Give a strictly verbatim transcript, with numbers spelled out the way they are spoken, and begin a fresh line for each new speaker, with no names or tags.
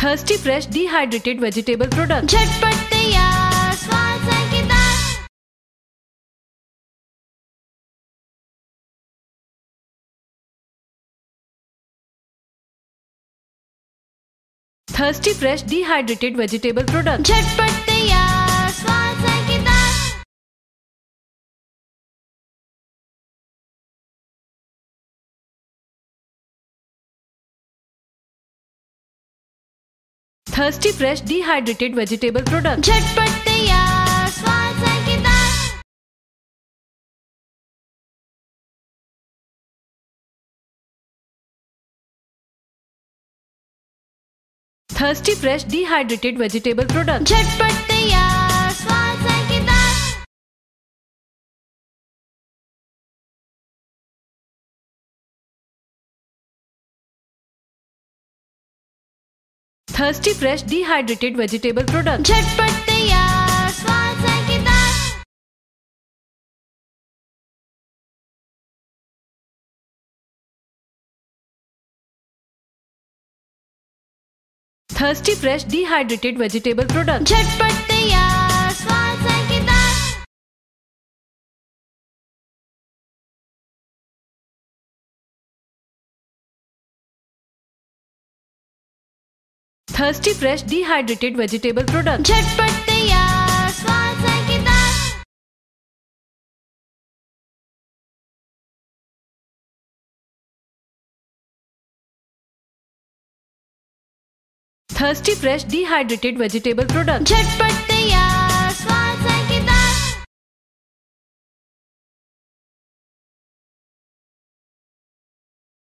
Thirsty fresh dehydrated vegetable product.
झटपट तैयार, स्वाद जायकेदार।
Thirsty fresh dehydrated vegetable product.
झटपट तैयार, स्वाद जायकेदार।
Thirsty fresh dehydrated vegetable product.
झटपट तैयार, स्वाद जायकेदार।
Thirsty fresh dehydrated vegetable product.
झटपट तैयार, स्वाद जायकेदार।
Thirsty fresh dehydrated vegetable product.
झटपट तैयार, स्वाद जायकेदार।
Thirsty fresh dehydrated vegetable product.
झटपट तैयार, स्वाद जायकेदार।
Thirsty fresh dehydrated vegetable product.
झटपट तैयार, स्वाद जायकेदार।
Thirsty fresh dehydrated vegetable product.
झटपट